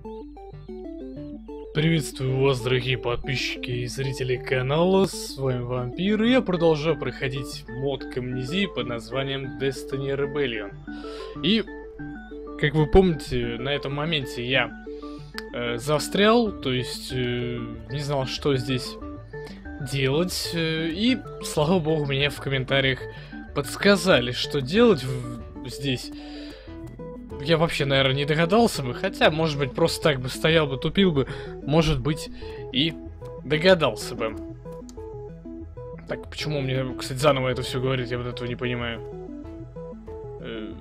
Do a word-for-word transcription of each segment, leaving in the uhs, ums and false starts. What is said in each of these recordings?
Приветствую вас, дорогие подписчики и зрители канала, с вами Вампир, и я продолжаю проходить мод к Амнезии под названием Destiny Rebellion. И, как вы помните, на этом моменте я э, застрял, то есть э, не знал, что здесь делать, э, и, слава богу, мне в комментариях подсказали, что делать в- здесь. Я вообще, наверное, не догадался бы, хотя, может быть, просто так бы стоял бы, тупил бы, может быть, и догадался бы. Так, почему мне, кстати, заново это все говорить, я вот этого не понимаю. Э...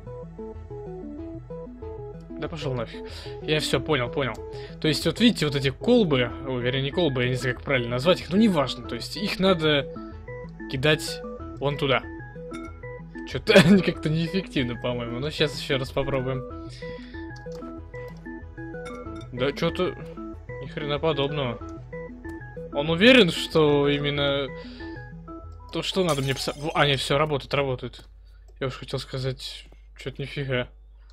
Да пошел нафиг. Я все понял, понял. То есть, вот видите, вот эти колбы, ой, вернее, не колбы, я не знаю, как правильно назвать их, ну, неважно, то есть, их надо кидать вон туда. Что-то как-то неэффективно, по-моему. Но сейчас еще раз попробуем. Да, что-то ни хрена подобного. Он уверен, что именно то, что надо мне писать. А, нет, все, работает, работает. Я уж хотел сказать, что-то нифига.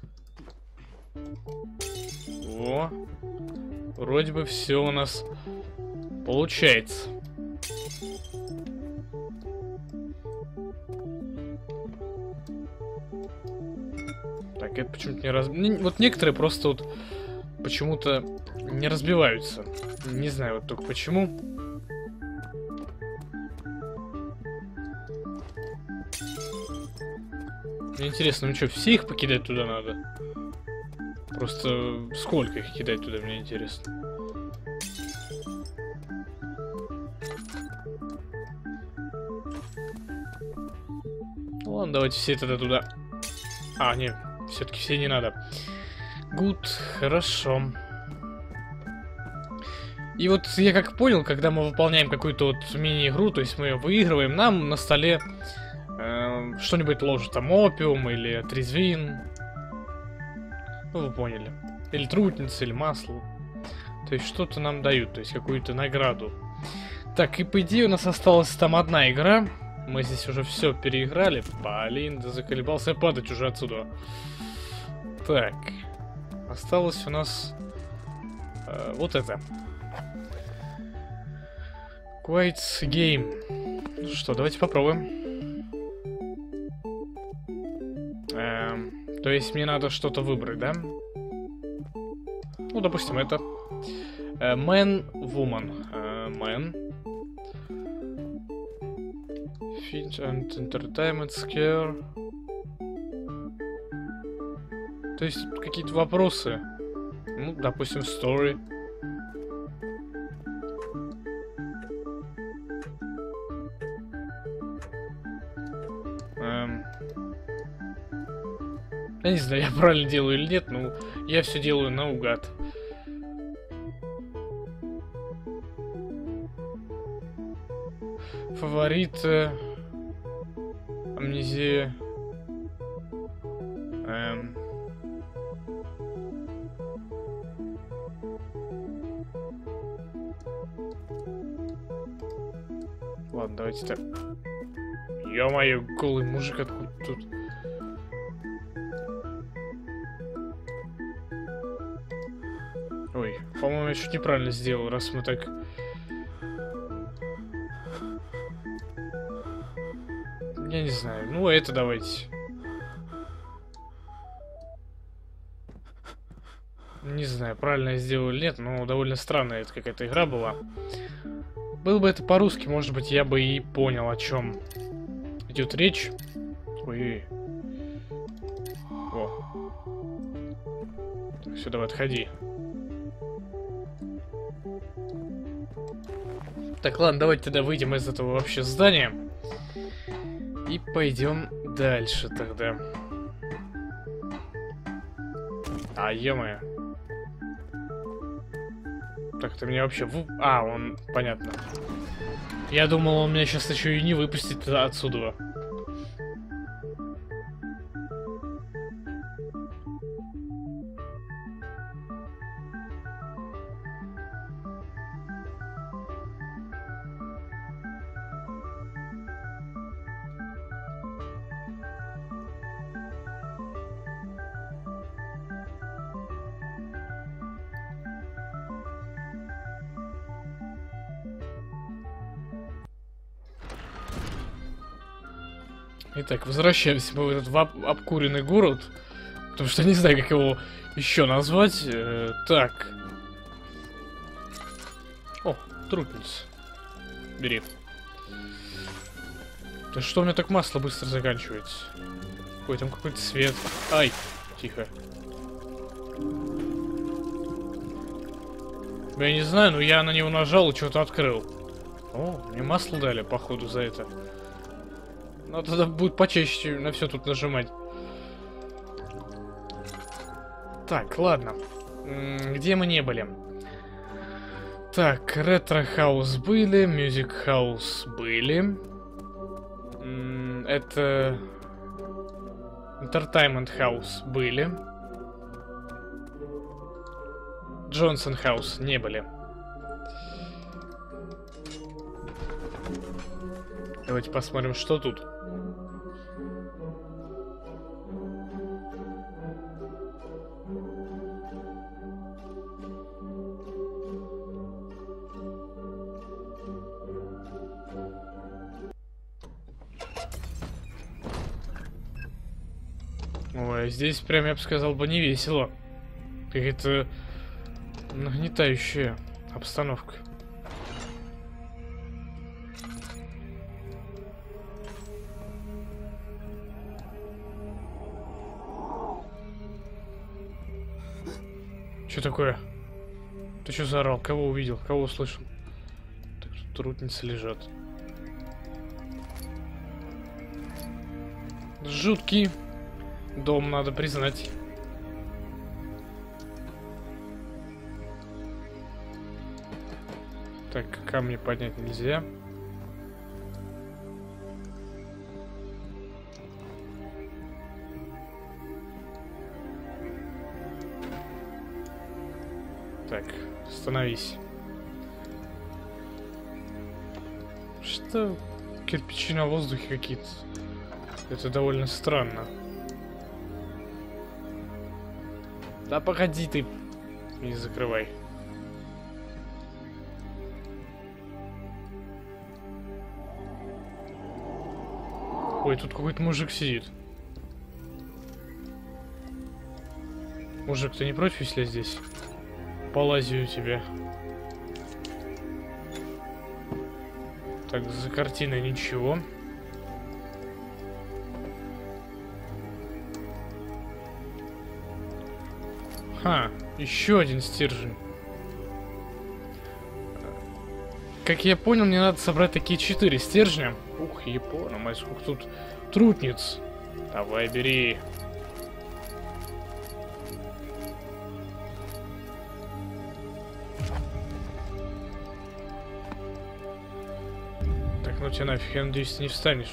О, вроде бы все у нас получается. Так, это почему-то не раз... Вот некоторые просто вот почему-то не разбиваются. Не знаю вот только почему. Мне интересно, ну что, все их покидать туда надо? Просто сколько их кидать туда, мне интересно. Ну ладно, давайте все тогда туда. А, нет, все-таки все не надо. Гуд, хорошо. И вот я как понял, когда мы выполняем какую-то вот мини-игру, то есть мы ее выигрываем, нам на столе э, что-нибудь ложат, там опиум или трезвин. Ну, вы поняли. Или трутница, или масло. То есть что-то нам дают, то есть какую-то награду. Так, и по идее у нас осталась там одна игра. Мы здесь уже все переиграли. Блин, да заколебался я падать уже отсюда. Так. Осталось у нас э, вот это. Quite Game. Ну что, давайте попробуем. Эм, то есть мне надо что-то выбрать, да? Ну, допустим, это. Э, man, woman. Э, man. Fit and Entertainment Scare. То есть какие-то вопросы. Ну, допустим, story. Эм. Я не знаю, я правильно делаю или нет, но я все делаю наугад. Фаворит. Э, амнезия. Эм. Ладно, давайте так. Ё-моё, голый мужик откуда тут? Ой, по-моему, я чуть неправильно сделал, раз мы так... Я не знаю. Ну, это давайте. Не знаю, правильно я сделал или нет, но довольно странная это какая-то игра была. Было бы это по-русски, может быть, я бы и понял, о чем идет речь. Ой. О. Так, все, давай, отходи. Так, ладно, давайте тогда выйдем из этого вообще здания. И пойдем дальше тогда. А, ё-моё. Так, ты меня вообще... В... А, он... Понятно. Я думал, он меня сейчас еще и не выпустит отсюда. Итак, возвращаемся мы в этот в об- обкуренный город. Потому что не знаю, как его еще назвать. Э, так. О, трупница. Бери. Да что у меня так масло быстро заканчивается? Ой, там какой-то свет. Ай, тихо. Я не знаю, но я на него нажал и что-то открыл. О, мне масло дали, походу, за это. Но тогда будет почаще на все тут нажимать. Так, ладно. М, где мы не были? Так, ретро-хаус были, мюзик-хаус были. М, Это... Entertainment House были. Джонсон Хаус не были. Давайте посмотрим, что тут. Ой, здесь прям, я бы сказал, бы не весело. Какая-то нагнетающая обстановка. Что такое? Ты что заорал? Кого увидел? Кого услышал? Так, тут трутницы лежат. Жуткий дом, надо признать. Так, камни поднять нельзя. Так, остановись. Что? Кирпичи на воздухе какие-то. Это довольно странно. Да погоди ты. Не закрывай. Ой, тут какой-то мужик сидит. Мужик, ты не против, если я здесь полазию у тебя? Так, за картиной ничего. Ха, еще один стержень. Как я понял, мне надо собрать такие четыре стержня. Ух, Япона, мать, сколько тут трутниц. Давай, бери. Так, ну тебе нафиг, я надеюсь, ты не встанешь.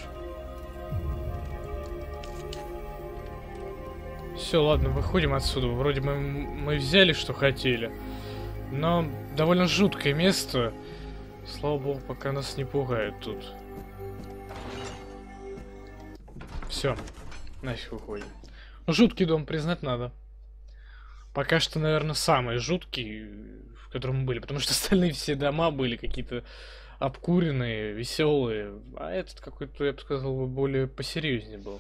Все, ладно, выходим отсюда. Вроде мы, мы взяли, что хотели. Но довольно жуткое место. Слава богу, пока нас не пугают тут. Все, нафиг уходим. Ну, жуткий дом, признать надо. Пока что, наверное, самый жуткий, в котором мы были. Потому что остальные все дома были какие-то обкуренные, веселые. А этот какой-то, я бы сказал, более посерьезнее был.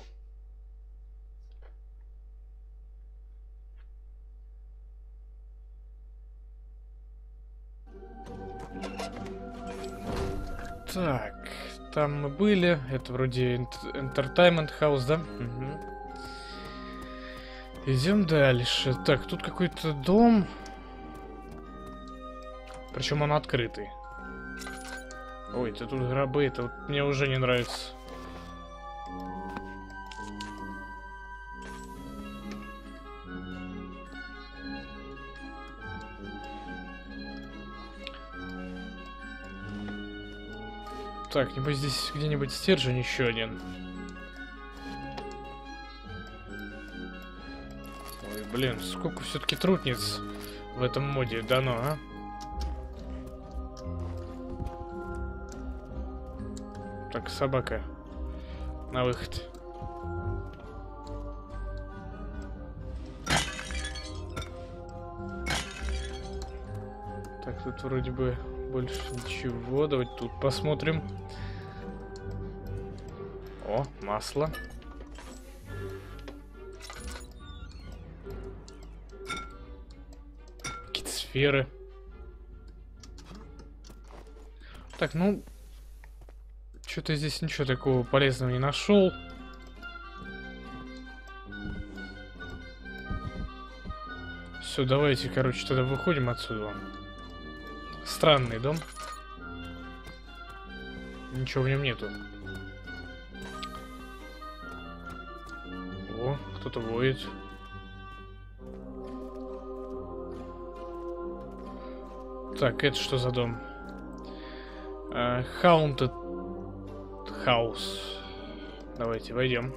Так, там мы были. Это вроде Entertainment House, да? Угу. Идем дальше. Так, тут какой-то дом. Причем он открытый. Ой, это тут гробы. Это вот мне уже не нравится. Так, небось здесь где-нибудь стержень еще один. Ой, блин, сколько все-таки трутниц в этом моде дано, а? Так, собака. На выход. Так, тут вроде бы больше ничего. Давайте тут посмотрим. О, масло. Какие-то сферы. Так, ну... Что-то здесь ничего такого полезного не нашел. Все, давайте, короче, тогда выходим отсюда. Странный дом. Ничего в нем нету. О, кто-то воет. Так, это что за дом? Uh, Haunted House. Давайте войдем.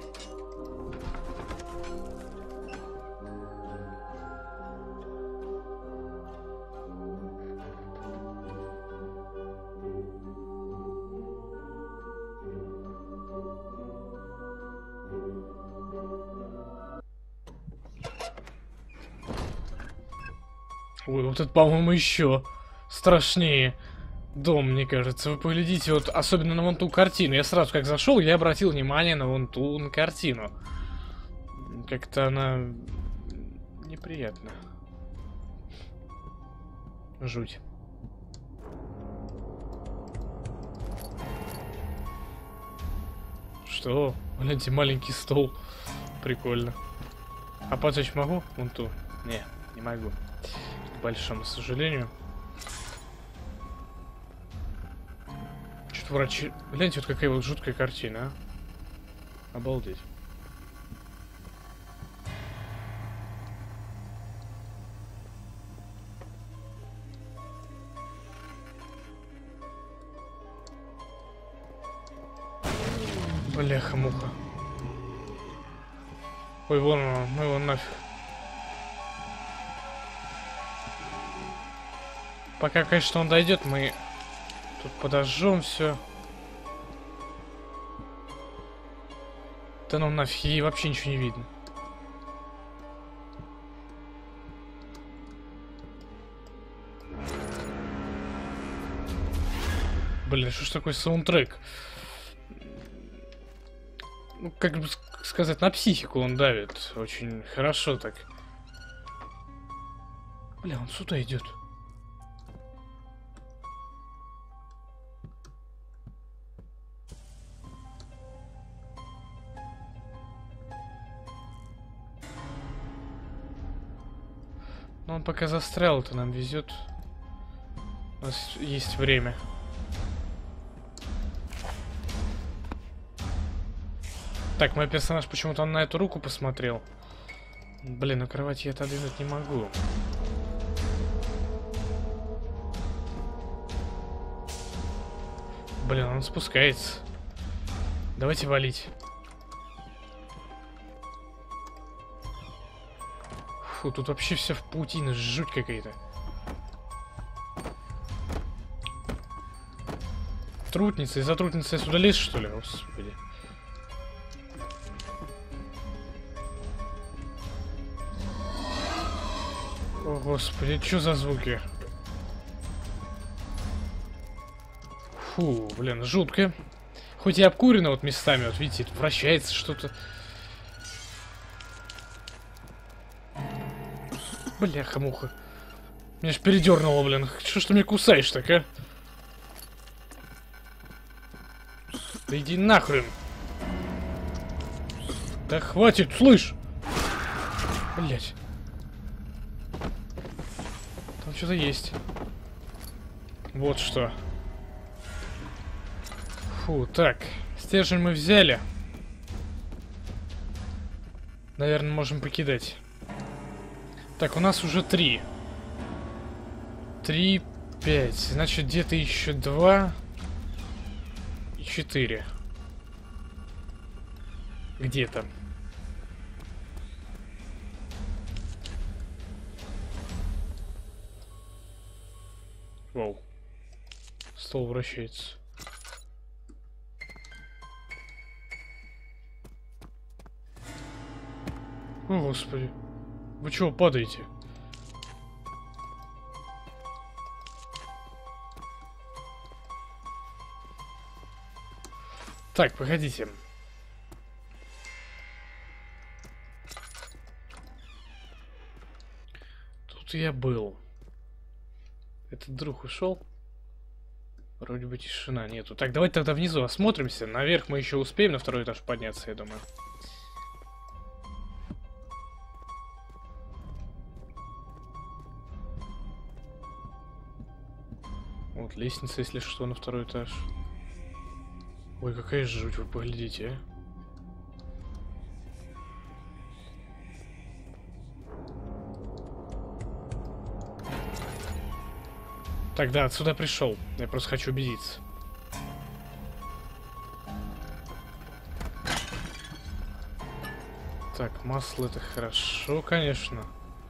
Ой, вот это, по-моему, еще страшнее дом, мне кажется. Вы поглядите, вот особенно на вон ту картину. Я сразу как зашел, я обратил внимание на вон ту на картину. Как-то она неприятна. Жуть. Что? Гляньте, маленький стол. Прикольно. А поджечь могу? Вон ту. Не, не могу. К большому сожалению. Что-то врачи... Гляньте, вот какая вот жуткая картина, а. Обалдеть. Бляха-муха. Ой, вон он, ну его нафиг. Пока, конечно, он дойдет, мы тут подожжем все. Да ну нафиг, ей вообще ничего не видно. Блин, что ж такой саундтрек? Ну, как бы сказать, на психику он давит. Очень хорошо так. Бля, он сюда идет. Но он пока застрял, это нам везет. У нас есть время. Так, мой персонаж почему-то на эту руку посмотрел. Блин, на кровати я отодвинуть не могу. Блин, он спускается. Давайте валить. Фу, тут вообще все в паутине, жуть какая-то. Трутница, из-за трутницы я сюда лез, что ли? Господи. О, господи, что за звуки? Фу, блин, жутко. Хоть и обкурено вот местами, вот видите, вращается что-то. Бляха-муха. Меня ж передернуло, блин. Что ж ты меня кусаешь так, а? Да иди нахрен. Да хватит, слышь. Блять. Там что-то есть. Вот что. Фу, так. Стержень мы взяли. Наверное, можем покидать. Так, у нас уже три. Три, пять. Значит, где-то еще два. И четыре. Где-то. Вау. Стол вращается. О, господи. Вы чего падаете? Так, погодите. Тут я был. Этот друг ушел. Вроде бы тишина нету. Так, давайте тогда внизу осмотримся. Наверх мы еще успеем на второй этаж подняться, я думаю. Вот лестница, если что, на второй этаж. Ой, какая жуть, вы поглядите, а. Так, да, отсюда пришел. Я просто хочу убедиться. Так, масло это хорошо, конечно.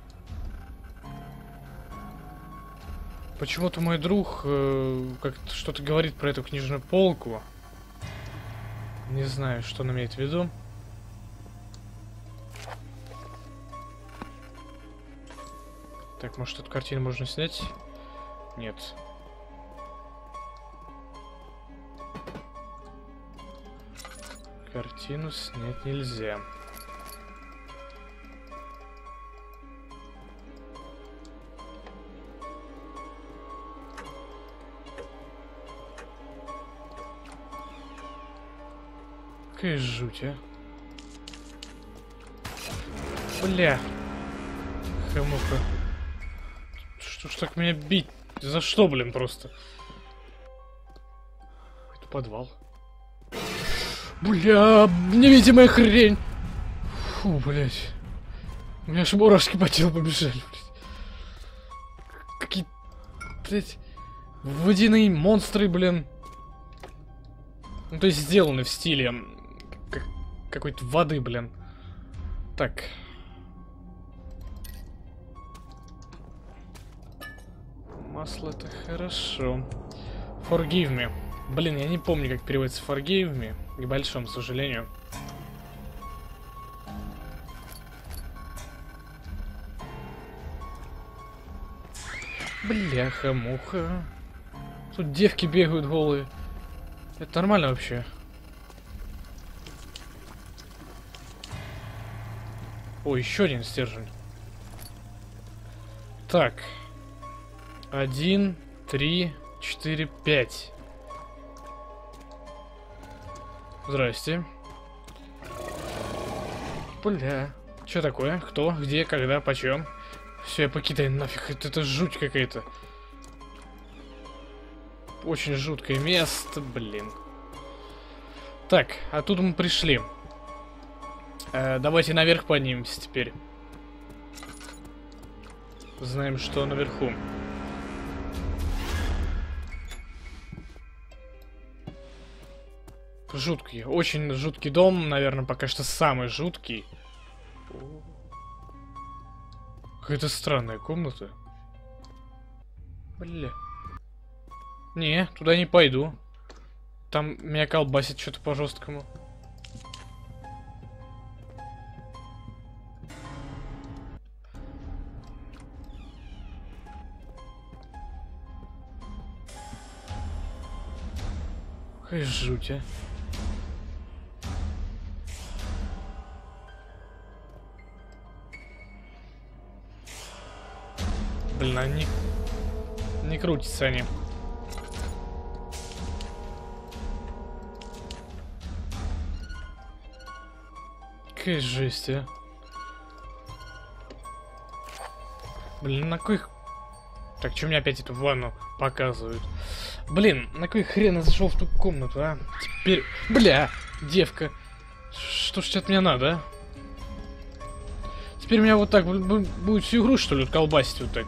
Почему-то мой друг э, как-то что-то говорит про эту книжную полку. Не знаю, что он имеет в виду. Так, может, эту картину можно снять? Нет. Картину снять нельзя. Какая жуть, а? Бля. Хамуха. Что ж так меня бить? За что, блин, просто? Это подвал. Бля, невидимая хрень. Фу, блядь. У меня аж мурашки по телу побежали, блядь. Какие, блядь, водяные монстры, блин. Ну, то есть сделаны в стиле как, какой-то воды, блин. Так. Масло это хорошо. Forgive me. Блин, я не помню, как переводится forgive me. К большому сожалению. Бляха-муха. Тут девки бегают голые. Это нормально вообще? О, еще один стержень. Так. Один, три, четыре, пять. Здрасте. Бля. Что такое? Кто? Где? Когда? Почем? Все, я покидаю нафиг. Это, это жуть какая-то. Очень жуткое место, блин. Так, а тут мы пришли. Э, давайте наверх поднимемся теперь. Знаем, что наверху. Жуткий, очень жуткий дом, наверное, пока что самый жуткий. Какая-то странная комната. Бля. Не, туда не пойду. Там меня колбасит что-то по-жесткому. Какая жуть, а. Блин, они не крутятся они. Какая жесть, а. Блин, на кой... Так, что мне опять эту ванну показывают? Блин, на кой хрен я зашел в ту комнату, а? Теперь... Бля, девка. Что ж от меня надо, а? Теперь меня вот так будет всю игру, что ли, колбасить вот так.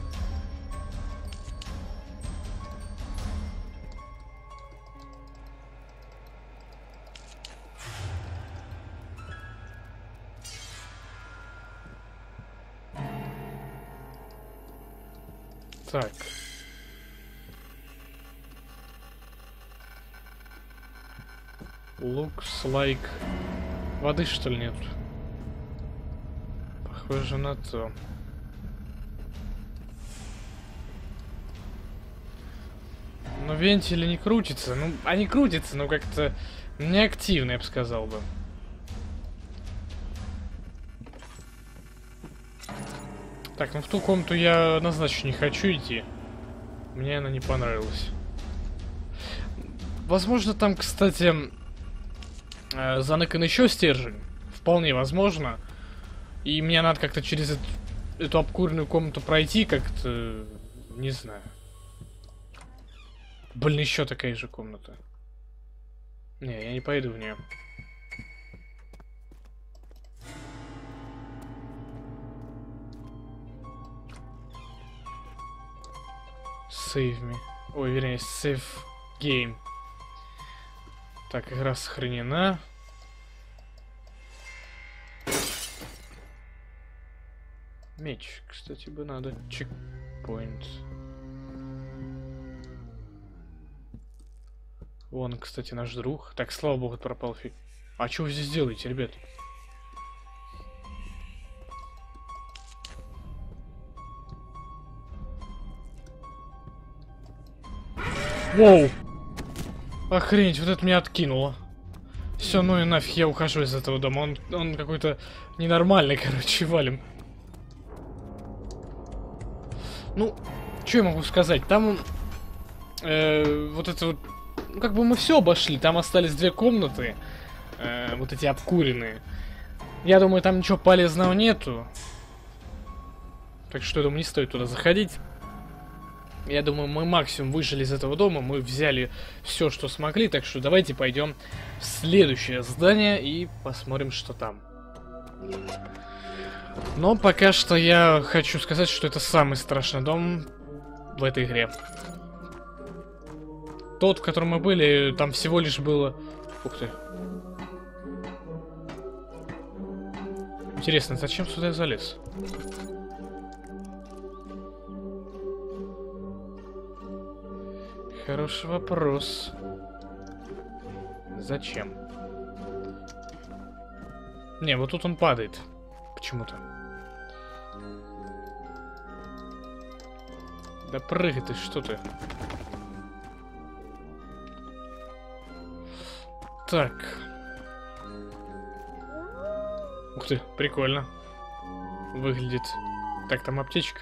Так. Looks like... Воды, что ли, нет? Похоже на то. Но вентили не крутятся. Ну, они крутятся, но как-то неактивно, я бы сказал бы. Так, ну в ту комнату я однозначно не хочу идти. Мне она не понравилась. Возможно, там, кстати, э, заныкан еще стержень. Вполне возможно. И мне надо как-то через эту, эту обкуренную комнату пройти, как-то... Не знаю. Блин, еще такая же комната. Не, я не пойду в нее. Save me. Ой, вернее, save game. Так, игра сохранена. Меч, кстати, бы надо. Чекпоинт. Вон, кстати, наш друг. Так, слава богу, пропал фиг. А что вы здесь делаете, ребят? Воу! Охренеть, вот это меня откинуло. Все, ну и нафиг, я ухожу из этого дома. Он, он какой-то ненормальный, короче, валим. Ну, что я могу сказать? Там э, вот это вот... Ну, как бы мы все обошли. Там остались две комнаты. Э, вот эти обкуренные. Я думаю, там ничего полезного нету. Так что, я думаю, не стоит туда заходить. Я думаю, мы максимум выжили из этого дома. Мы взяли все, что смогли. Так что давайте пойдем в следующее здание и посмотрим, что там. Но пока что я хочу сказать, что это самый страшный дом в этой игре. Тот, в котором мы были, там всего лишь было... Ух ты. Интересно, зачем сюда я залез? Хороший вопрос. Зачем? Не, вот тут он падает. Почему-то. Да прыгай ты, что ты? Так. Ух ты, прикольно. Выглядит. Так, там аптечка.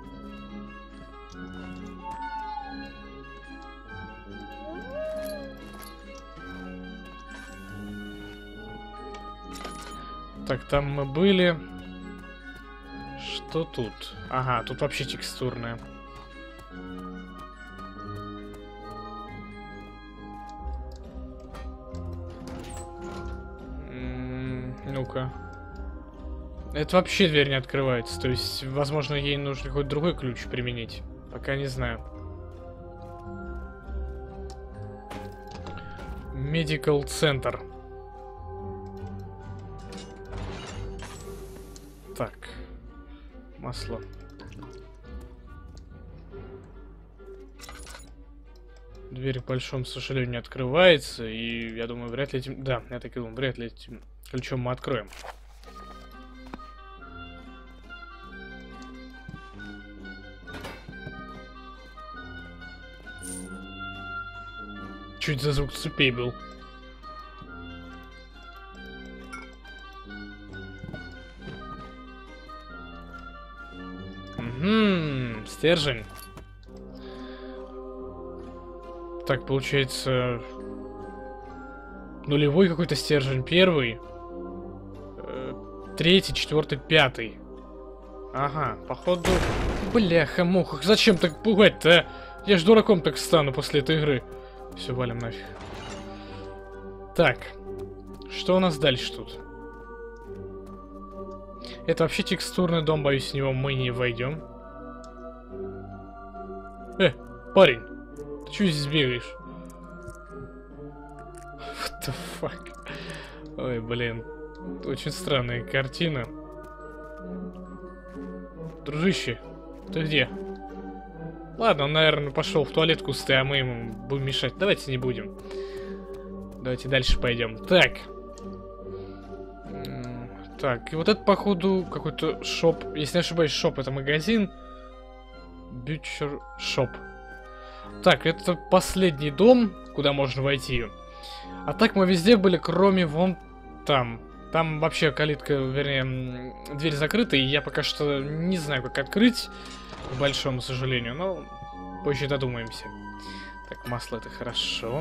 Так, там мы были. Что тут? Ага, тут вообще текстурная. Ну-ка. Это вообще дверь не открывается. То есть, возможно, ей нужно какой-то другой ключ применить. Пока не знаю. Medical Center. Так. Масло. Дверь, к большому сожалению, не открывается. И я думаю, вряд ли этим... Да, я так и думал, вряд ли этим ключом мы откроем. Чуть за звук цепей был. Угу, стержень. Так, получается... Нулевой какой-то стержень, первый. Э, третий, четвертый, пятый. Ага, походу... Бляха-муха, зачем так пугать-то, а? Я ж дураком так стану после этой игры. Все, валим нафиг. Так, что у нас дальше тут? Это вообще текстурный дом, боюсь, в него мы не войдем. Э, парень, ты чё здесь бегаешь? What the fuck? Ой, блин. Очень странная картина. Дружище, ты где? Ладно, он, наверное, пошел в туалет кусты, а мы ему будем мешать. Давайте не будем. Давайте дальше пойдем. Так. Так, и вот это, походу, какой-то шоп. Если не ошибаюсь, шоп — это магазин. Butcher Shop. Так, это последний дом, куда можно войти. А так мы везде были, кроме вон там. Там вообще калитка, вернее, дверь закрыта, и я пока что не знаю, как открыть, к большому сожалению, но позже додумаемся. Так, масло это хорошо.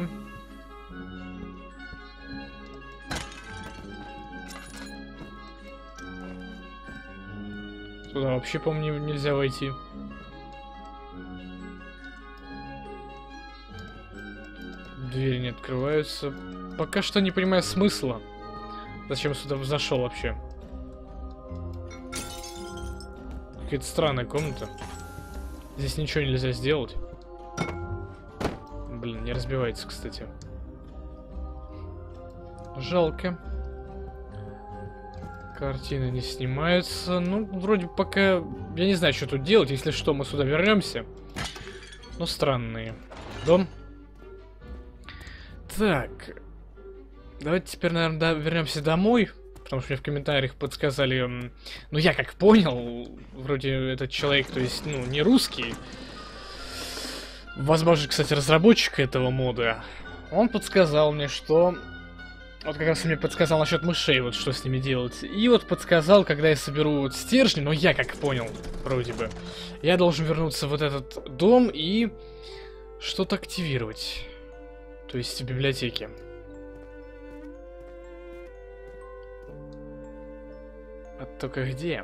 Туда вообще, по-моему, нельзя войти. Двери не открываются. Пока что не понимаю смысла. Зачем сюда зашел вообще? Какая-то странная комната. Здесь ничего нельзя сделать. Блин, не разбивается, кстати. Жалко. Картины не снимаются. Ну, вроде пока... Я не знаю, что тут делать. Если что, мы сюда вернемся. Ну, странные. Дом. Так. Давайте теперь, наверное, да, вернемся домой. Потому что мне в комментариях подсказали... Ну, я как понял, вроде этот человек, то есть, ну, не русский. Возможно, кстати, разработчик этого мода. Он подсказал мне, что... Вот как раз он мне подсказал насчет мышей, вот что с ними делать. И вот подсказал, когда я соберу вот стержни, но я как понял, вроде бы. Я должен вернуться в вот этот дом и... что-то активировать. То есть в библиотеке. А только где?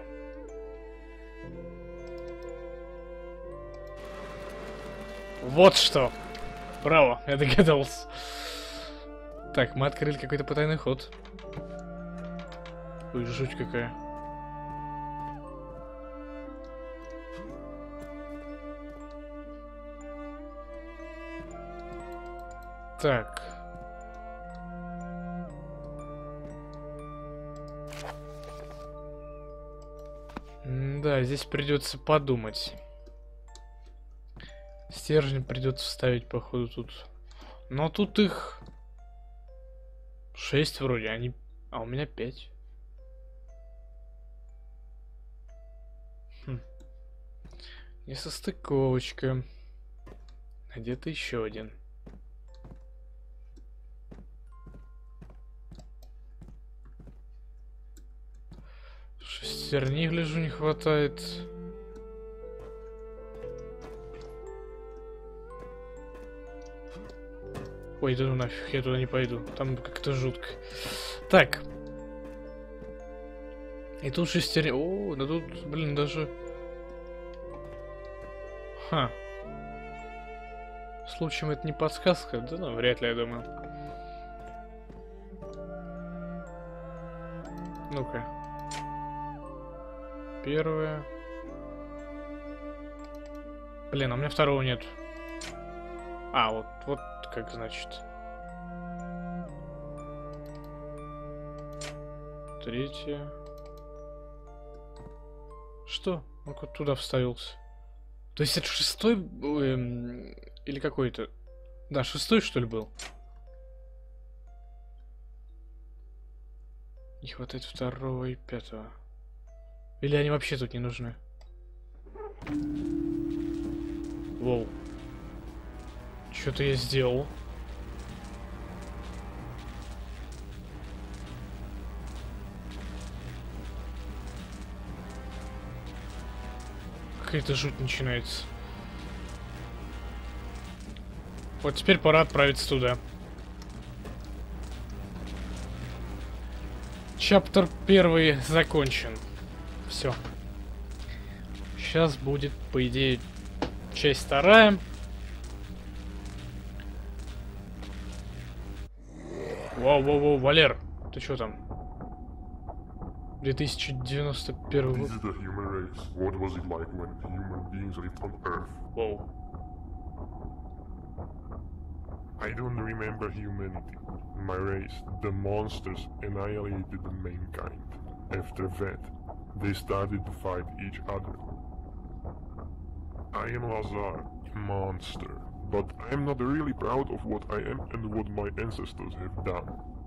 Вот что! Браво, я догадался. Так, мы открыли какой-то потайный ход. Ой, жуть какая. Так. Да, здесь придется подумать. Стержень придется вставить, походу, тут. Но тут их шесть вроде, они... А у меня пять. Хм. Несостыковочка. А где-то еще один. Шестерни, гляжу, не хватает. Ой, да ну нафиг, я туда не пойду. Там как-то жутко. Так. И тут шестерни... О, да тут, блин, даже... Ха. Случаем это не подсказка? Да ну, вряд ли, я думаю. Ну-ка. Первое. Блин, а у меня второго нет. А, вот, вот как значит. Третье. Что? Он вот туда вставился. То есть это шестой эм, или какой-то? Да, шестой что ли был? Не хватает второго и пятого. Или они вообще тут не нужны? Воу. Что-то я сделал. Какая-то жуть начинается. Вот теперь пора отправиться туда. Чаптер первый закончен. Все. Сейчас будет, по идее, часть вторая. Воу-воу-воу, Валер, ты что там? две тысячи девяносто первый год. Воу. I don't remember humanity. My race, the monsters, annihilated the mankind. After that, they started to fight each other. I am Lazar, a monster, but I am not really proud of what I am and what my ancestors have done.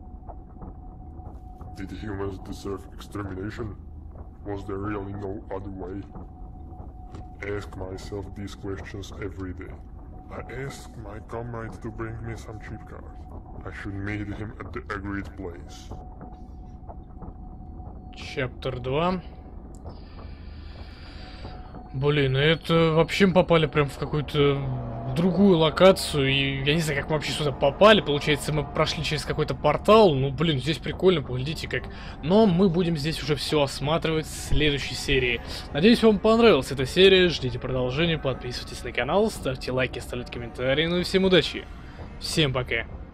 Did humans deserve extermination? Was there really no other way? I ask myself these questions every day. I ask my comrade to bring me some chip card. I should meet him at the agreed place. Чаптер два. Блин, это вообще мы попали прям в какую-то другую локацию, и я не знаю, как мы вообще сюда попали. Получается, мы прошли через какой-то портал. Ну, блин, здесь прикольно, поглядите как. Но мы будем здесь уже все осматривать в следующей серии. Надеюсь, вам понравилась эта серия. Ждите продолжения, подписывайтесь на канал, ставьте лайки, ставьте комментарии. Ну и всем удачи. Всем пока.